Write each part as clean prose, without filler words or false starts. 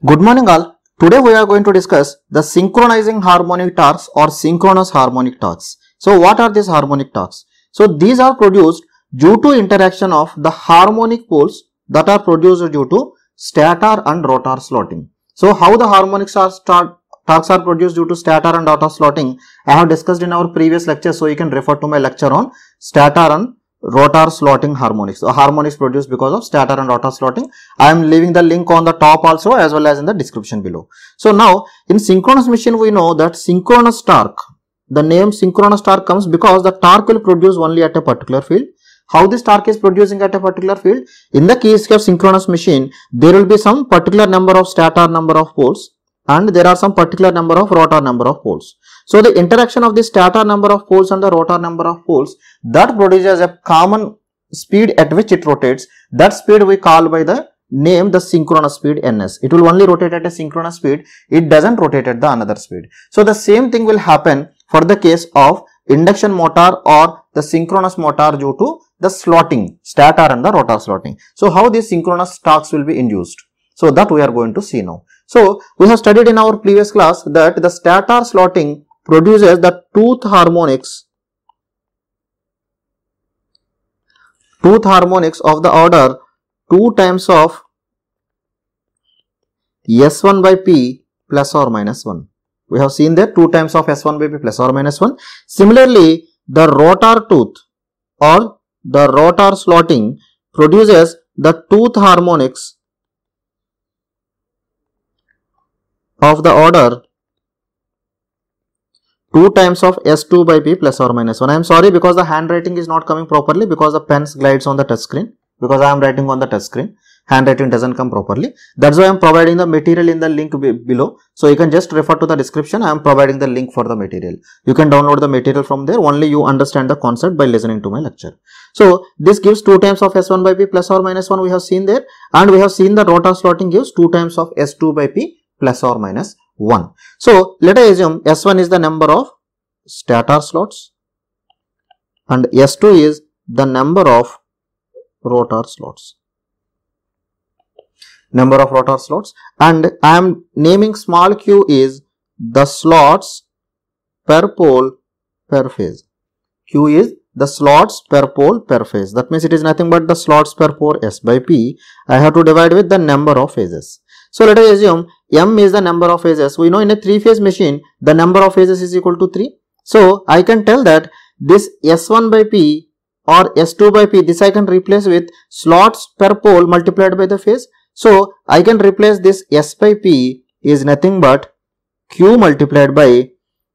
Good morning all. Today we are going to discuss the synchronizing harmonic torques or synchronous harmonic torques. So what are these harmonic torques? So these are produced due to interaction of the harmonic poles that are produced due to stator and rotor slotting. So how the harmonic torques are produced due to stator and rotor slotting, I have discussed in our previous lecture, so you can refer to my lecture on stator and rotor slotting harmonics. So harmonics produced because of stator and rotor slotting. I am leaving the link on the top also as well as in the description below. So now in synchronous machine we know that synchronous torque, the name synchronous torque comes because the torque will produce only at a particular field. How this torque is producing at a particular field? In the case of synchronous machine, there will be some particular number of stator number of poles and there are some particular number of rotor number of poles. So the interaction of the stator number of poles and the rotor number of poles, that produces a common speed at which it rotates. That speed we call by the name the synchronous speed ns. It will only rotate at a synchronous speed. It doesn't rotate at the another speed. So the same thing will happen for the case of induction motor or the synchronous motor due to the slotting, stator and the rotor slotting. So how these synchronous torques will be induced? So that we are going to see now. So we have studied in our previous class that the stator slotting produces the tooth harmonics of the order 2 times of S1 by P plus or minus 1. We have seen that 2 times of S1 by P plus or minus 1. Similarly, the rotor tooth or the rotor slotting produces the tooth harmonics of the order 2 times of S2 by P plus or minus 1. I am sorry because the handwriting is not coming properly because the pen glides on the touch screen. Because I am writing on the touch screen, handwriting doesn't come properly. That's why I am providing the material in the link below. So you can just refer to the description. I am providing the link for the material. You can download the material from there. Only you understand the concept by listening to my lecture. So this gives 2 times of S1 by P plus or minus 1 we have seen there. And we have seen the rotor slotting gives 2 times of S2 by P plus or minus 1. So let us assume S1 is the number of stator slots and S2 is the number of rotor slots. Number of rotor slots, and I am naming small q is the slots per pole per phase. Q is the slots per pole per phase. That means it is nothing but the slots per pole S by P. I have to divide with the number of phases. So let us assume M is the number of phases. We know in a 3-phase machine the number of phases is equal to 3. So I can tell that this S1 by P or S2 by P, this I can replace with slots per pole multiplied by the phase. So I can replace this S by P is nothing but Q multiplied by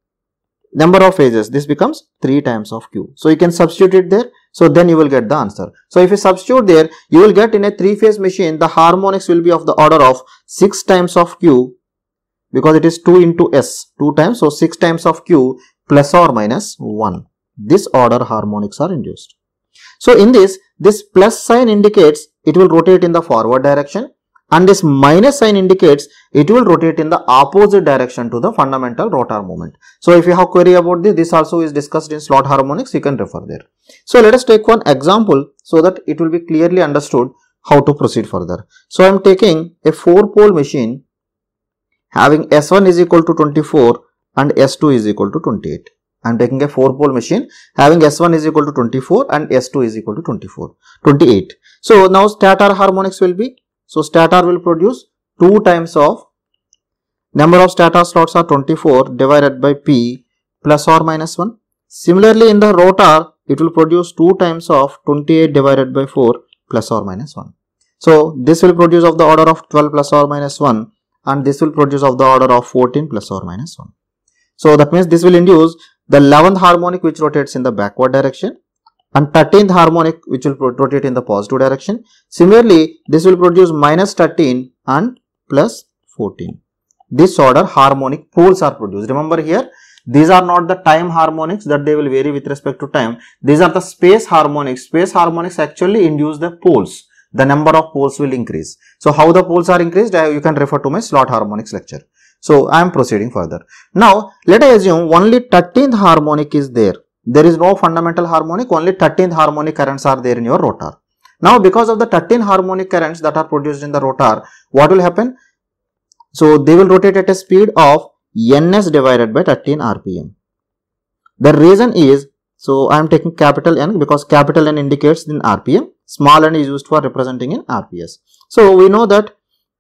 number of phases. This becomes 3 times of Q. So you can substitute it there. So then you will get the answer. So if you substitute there, you will get in a 3-phase machine, the harmonics will be of the order of 6 times of Q because it is 2 into S, 2 times. So 6 times of Q plus or minus 1. This order harmonics are induced. So in this plus sign indicates it will rotate in the forward direction and this minus sign indicates it will rotate in the opposite direction to the fundamental rotor movement. So if you have query about this also is discussed in slot harmonics, you can refer there. So let us take one example so that it will be clearly understood how to proceed further. So I am taking a 4-pole machine having S1 is equal to 24 and S2 is equal to 28. I am taking a 4-pole machine having S1 is equal to 24 and S2 is equal to 28. So now stator harmonics will be, so stator will produce 2 times of number of stator slots are 24 divided by P plus or minus 1. Similarly in the rotor it will produce 2 times of 28 divided by 4 plus or minus 1. So this will produce of the order of 12 plus or minus 1 and this will produce of the order of 14 plus or minus 1. So that means this will induce the 11th harmonic which rotates in the backward direction and 13th harmonic which will rotate in the positive direction. Similarly, this will produce minus 13 and plus 14. This order harmonic poles are produced. Remember here, these are not the time harmonics that they will vary with respect to time. These are the space harmonics. Space harmonics actually induce the poles. The number of poles will increase. So how the poles are increased, you can refer to my slot harmonics lecture. So I am proceeding further. Now let us assume only 13th harmonic is there. There is no fundamental harmonic, only 13th harmonic currents are there in your rotor. Now because of the 13 harmonic currents that are produced in the rotor, what will happen? So they will rotate at a speed of ns divided by 13 rpm. The reason is, so I am taking capital N because capital N indicates in rpm, small n is used for representing in rps. So we know that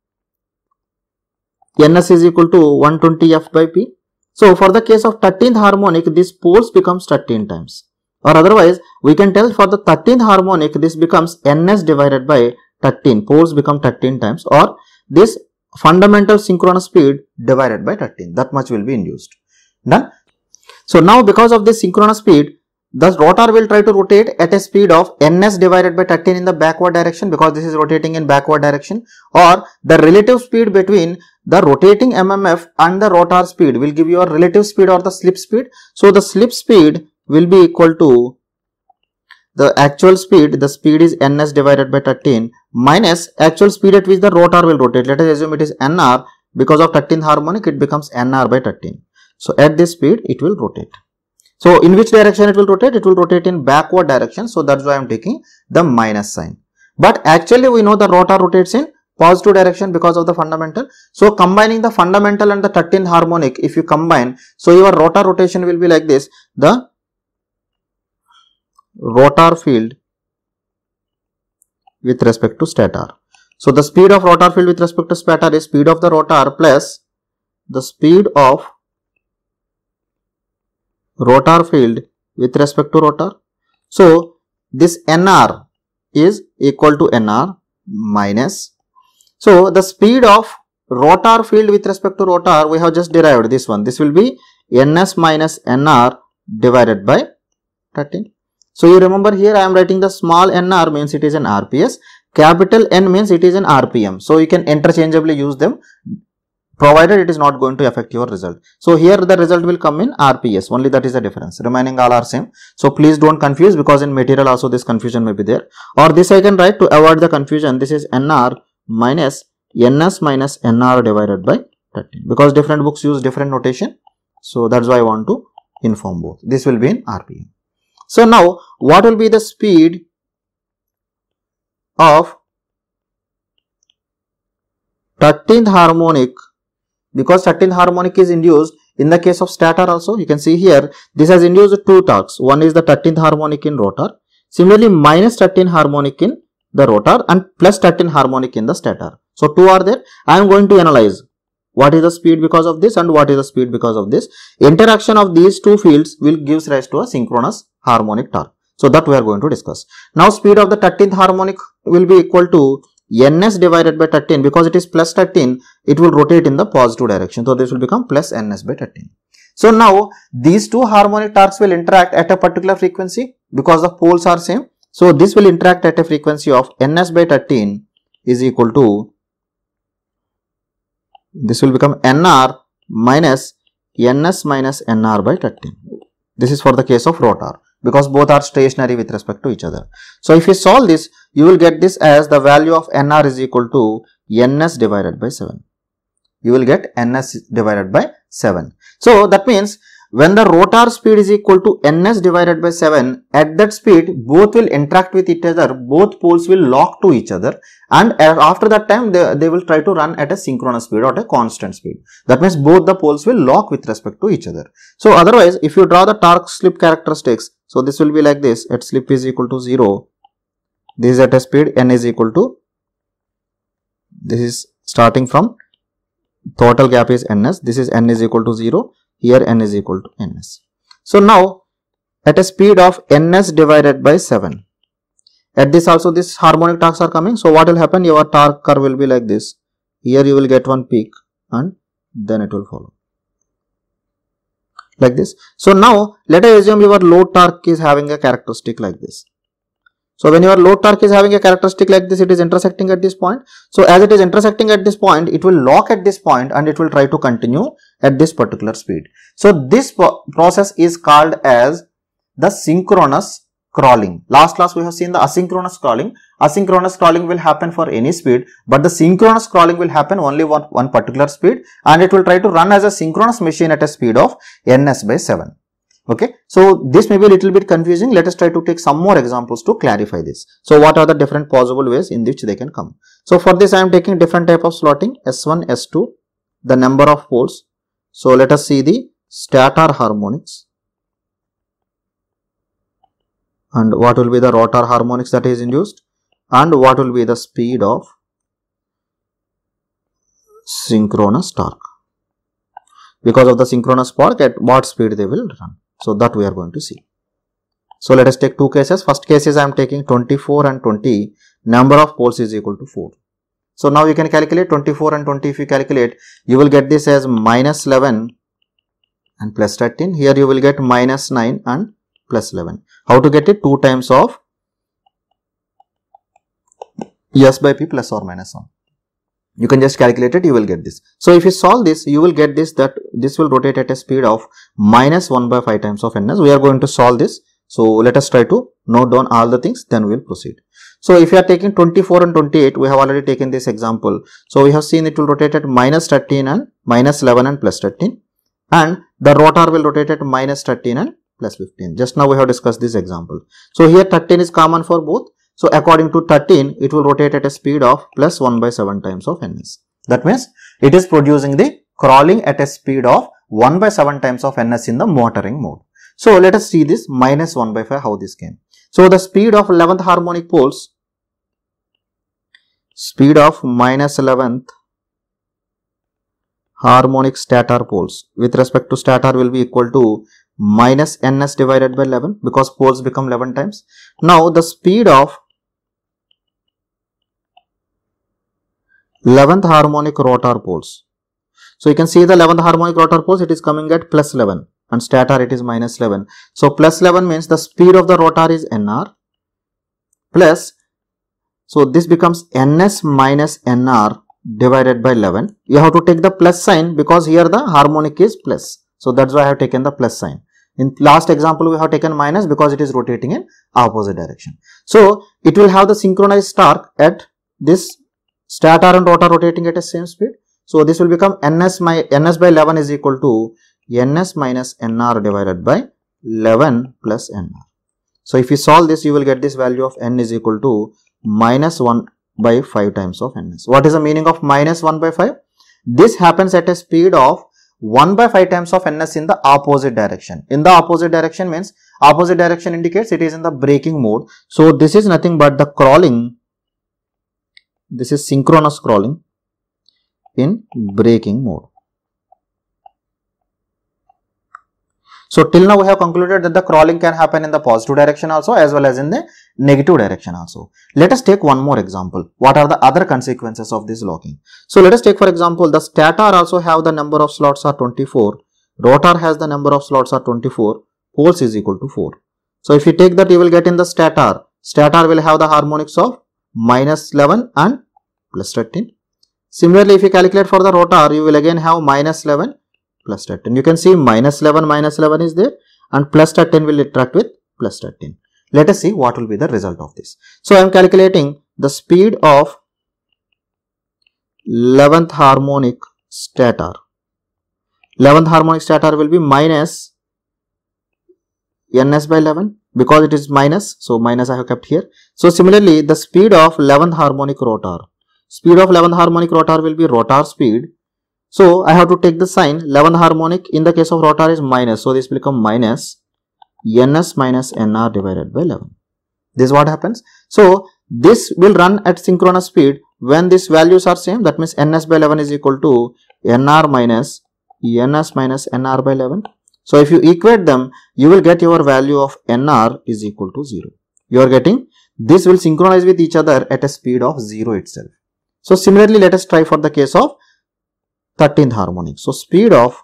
ns is equal to 120f by p. So for the case of 13th harmonic, this poles becomes 13 times, or otherwise we can tell for the 13th harmonic this becomes ns divided by 13, poles become 13 times, or this fundamental synchronous speed divided by 13, that much will be induced. Done. So now because of this synchronous speed, the rotor will try to rotate at a speed of ns divided by 13 in the backward direction, because this is rotating in backward direction, or the relative speed between the rotating MMF and the rotor speed will give you a relative speed or the slip speed. So the slip speed will be equal to the actual speed, the speed is ns divided by 13 minus actual speed at which the rotor will rotate. Let us assume it is nr, because of 13th harmonic it becomes nr by 13. So at this speed it will rotate. So in which direction it will rotate? It will rotate in backward direction. So that's why I am taking the minus sign. But actually we know the rotor rotates in positive direction because of the fundamental. So combining the fundamental and the 13th harmonic, if you combine, so your rotor rotation will be like this. The rotor field with respect to stator. So the speed of rotor field with respect to stator is speed of the rotor plus the speed of rotor field with respect to rotor. So this nr is equal to nr minus, so the speed of rotor field with respect to rotor, we have just derived this one. This will be ns minus nr divided by 13. So you remember here I am writing the small nr means it is an rps, capital N means it is an rpm. So you can interchangeably use them, provided it is not going to affect your result. So here the result will come in rps, only that is the difference, remaining all are same. So please don't confuse, because in material also this confusion may be there. Or this I can write to avoid the confusion, this is nr minus ns minus nr divided by 13, because different books use different notation. So that's why I want to inform both. This will be in rpm. So now what will be the speed of 13th harmonic, because 13th harmonic is induced in the case of stator also. You can see here this has induced two torques. One is the 13th harmonic in rotor, similarly minus 13 harmonic in the rotor and plus 13 harmonic in the stator. So two are there. I am going to analyze what is the speed because of this and what is the speed because of this. Interaction of these two fields will give rise to a synchronous harmonic torque. So that we are going to discuss. Now speed of the 13th harmonic will be equal to ns divided by 13, because it is plus 13, it will rotate in the positive direction. So this will become plus ns by 13. So now these two harmonic torques will interact at a particular frequency because the poles are same. So this will interact at a frequency of ns by 13 is equal to, this will become nr minus ns minus nr by 13. This is for the case of rotor, because both are stationary with respect to each other. So if you solve this, you will get this as the value of nr is equal to ns divided by 7. You will get ns divided by 7. So that means when the rotor speed is equal to ns divided by 7, at that speed both will interact with each other, both poles will lock to each other, and after that time they will try to run at a synchronous speed or at a constant speed. That means both the poles will lock with respect to each other. So otherwise if you draw the torque slip characteristics, so this will be like this: at slip is equal to 0, this is at a speed n is equal to, this is starting from total gap is ns, this is n is equal to 0, here n is equal to ns. So now at a speed of ns divided by 7, at this also this harmonic torques are coming. So what will happen, your torque curve will be like this. Here you will get one peak and then it will follow like this. So now let us assume your load torque is having a characteristic like this. So when your load torque is having a characteristic like this, it is intersecting at this point. So as it is intersecting at this point, it will lock at this point and it will try to continue at this particular speed. So this process is called as the synchronous crawling. Last class we have seen the asynchronous crawling. Asynchronous crawling will happen for any speed, but the synchronous crawling will happen only one particular speed, and it will try to run as a synchronous machine at a speed of ns by 7. Okay, so this may be a little bit confusing. Let us try to take some more examples to clarify this. So what are the different possible ways in which they can come? So for this I am taking different type of slotting, S1, S2, the number of poles. So let us see the stator harmonics. And what will be the rotor harmonics that is induced, and what will be the speed of synchronous torque. Because of the synchronous torque, at what speed they will run. So that we are going to see. So let us take two cases. First case is I am taking 24 and 20. Number of poles is equal to 4. So now you can calculate 24 and 20. If you calculate, you will get this as minus 11 and plus 13. Here you will get minus 9 and plus 11. How to get it? 2 times of S by P plus or minus 1. You can just calculate it, you will get this. So if you solve this, you will get this, that this will rotate at a speed of minus 1 by 5 times of ns. We are going to solve this. So let us try to note down all the things, then we will proceed. So if you are taking 24 and 28, we have already taken this example. So we have seen it will rotate at minus 13 and minus 11 and plus 13. And the rotor will rotate at minus 13 and plus 15. Just now we have discussed this example. So here 13 is common for both. So according to 13, it will rotate at a speed of plus 1 by 7 times of ns. That means it is producing the crawling at a speed of 1 by 7 times of ns in the motoring mode. So let us see this minus 1 by 5, how this came. So the speed of 11th harmonic poles, speed of minus 11th harmonic stator poles with respect to stator will be equal to minus ns divided by 11 because poles become 11 times. Now the speed of 11th harmonic rotor poles. So you can see the 11th harmonic rotor poles, it is coming at plus 11 and stator it is minus 11. So plus 11 means the speed of the rotor is nr plus, so this becomes ns minus nr divided by 11. You have to take the plus sign because here the harmonic is plus. So that's why I have taken the plus sign. In last example, we have taken minus because it is rotating in opposite direction. So it will have the synchronized torque at this stator and rotor rotating at the same speed. So this will become ns by 11 is equal to ns minus nr divided by 11 plus nr. So if you solve this, you will get this value of n is equal to minus 1 by 5 times of ns. What is the meaning of minus 1 by 5? This happens at a speed of 1 by 5 times of ns in the opposite direction. In the opposite direction means, opposite direction indicates it is in the braking mode. So this is nothing but the crawling. This is synchronous crawling in braking mode. So till now we have concluded that the crawling can happen in the positive direction also as well as in the negative direction also. Let us take one more example. What are the other consequences of this locking? So let us take for example the stator also have the number of slots are 24. Rotor has the number of slots are 24. Poles is equal to 4. So if you take that, you will get in the stator. Stator will have the harmonics of minus 11 and plus 13. Similarly, if you calculate for the rotor, you will again have minus 11 plus 13. You can see minus 11 is there and plus 13 will interact with plus 13. Let us see what will be the result of this. So I am calculating the speed of 11th harmonic stator. 11th harmonic stator will be minus ns by 11 because it is minus. So minus I have kept here. So similarly, the speed of 11th harmonic rotor. Speed of 11th harmonic rotor will be rotor speed. So I have to take the sign 11th harmonic in the case of rotor is minus. So this will become minus ns minus nr divided by 11. This is what happens. So this will run at synchronous speed when these values are same. That means ns by 11 is equal to nr minus ns minus nr by 11. So if you equate them, you will get your value of nr is equal to 0. You are getting this will synchronize with each other at a speed of 0 itself. So similarly, let us try for the case of 13th harmonic. So speed of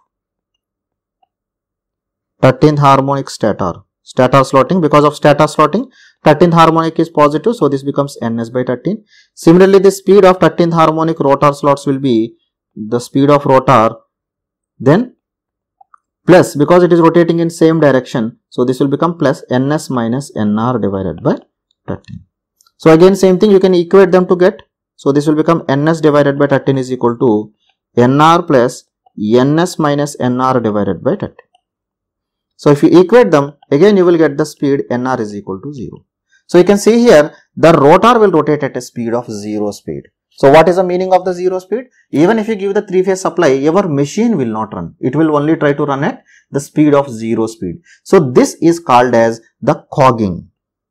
13th harmonic stator slotting, because of stator slotting 13th harmonic is positive, so this becomes ns by 13. Similarly, the speed of 13th harmonic rotor slots will be the speed of rotor, then plus because it is rotating in same direction, so this will become plus ns minus nr divided by 13. So again same thing, you can equate them to get. So this will become ns divided by 13 is equal to nr plus ns minus nr divided by 13. So if you equate them, again you will get the speed nr is equal to 0. So you can see here the rotor will rotate at a speed of 0 speed. So what is the meaning of the zero speed? Even if you give the three-phase supply, your machine will not run. It will only try to run at the speed of zero speed. So this is called as the cogging.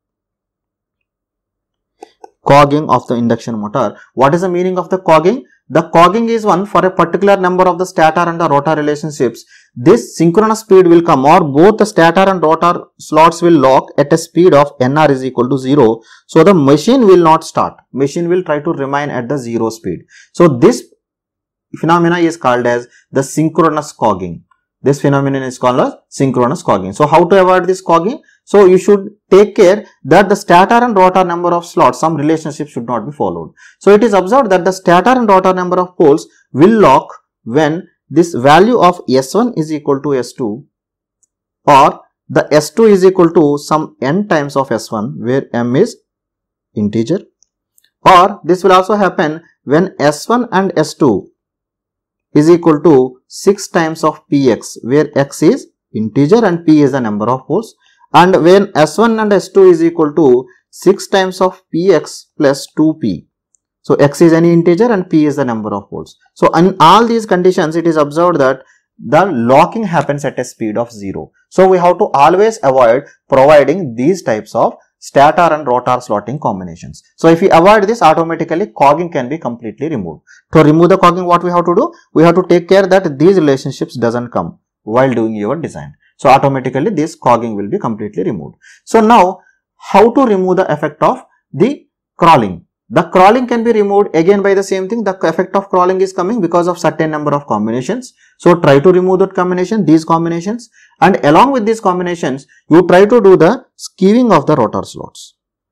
Cogging of the induction motor. What is the meaning of the cogging? The cogging is one for a particular number of the stator and the rotor relationships. This synchronous speed will come, or both the stator and rotor slots will lock at a speed of nr is equal to 0. So the machine will not start. Machine will try to remain at the zero speed. So this phenomena is called as the synchronous cogging. This phenomenon is called as synchronous cogging. So how to avoid this cogging? So you should take care that the stator and rotor number of slots, some relationship should not be followed. So it is observed that the stator and rotor number of poles will lock when this value of S1 is equal to S2, or the S2 is equal to some n times of S1 where m is integer, or this will also happen when S1 and S2 is equal to 6 times of Px where x is integer and P is the number of poles, and when S1 and S2 is equal to 6 times of Px plus 2P. So x is any integer and P is the number of poles. So in all these conditions, it is observed that the locking happens at a speed of 0. So we have to always avoid providing these types of stator and rotor slotting combinations. So if we avoid this, automatically cogging can be completely removed. To remove the cogging, what we have to do? We have to take care that these relationships doesn't come while doing your design. So automatically this cogging will be completely removed. So now how to remove the effect of the crawling? The crawling can be removed again by the same thing. The effect of crawling is coming because of certain number of combinations. So try to remove that combination, these combinations, and along with these combinations, you try to do the skewing of the rotor slots.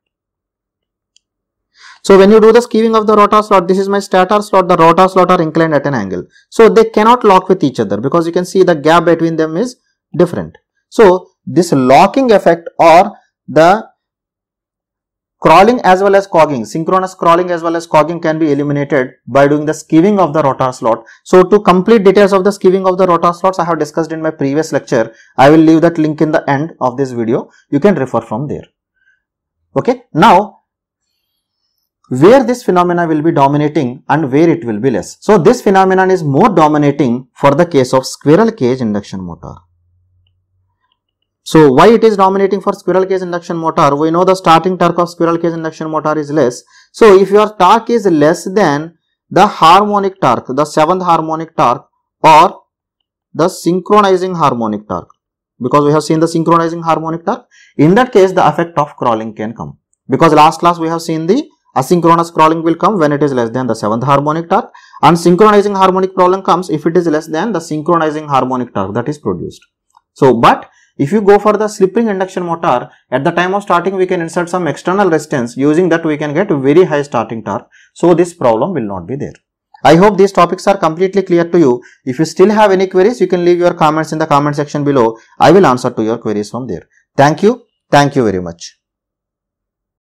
So when you do the skewing of the rotor slot, this is my stator slot, the rotor slot are inclined at an angle. So they cannot lock with each other because you can see the gap between them is different. So this locking effect or the crawling as well as cogging, synchronous crawling as well as cogging can be eliminated by doing the skewing of the rotor slot. So to complete details of the skewing of the rotor slots, I have discussed in my previous lecture. I will leave that link in the end of this video. You can refer from there. Okay. Now, where this phenomena will be dominating and where it will be less. So this phenomenon is more dominating for the case of squirrel cage induction motor. So why it is dominating for squirrel cage induction motor? We know the starting torque of squirrel cage induction motor is less. So if your torque is less than the harmonic torque, the 7th harmonic torque or the synchronizing harmonic torque, because we have seen the synchronizing harmonic torque, in that case the effect of crawling can come. Because last class we have seen the asynchronous crawling will come when it is less than the 7th harmonic torque, and synchronizing harmonic crawling comes if it is less than the synchronizing harmonic torque that is produced. So but if you go for the slip ring induction motor, at the time of starting we can insert some external resistance, using that we can get very high starting torque. So this problem will not be there. I hope these topics are completely clear to you. If you still have any queries, you can leave your comments in the comment section below. I will answer to your queries from there. Thank you very much.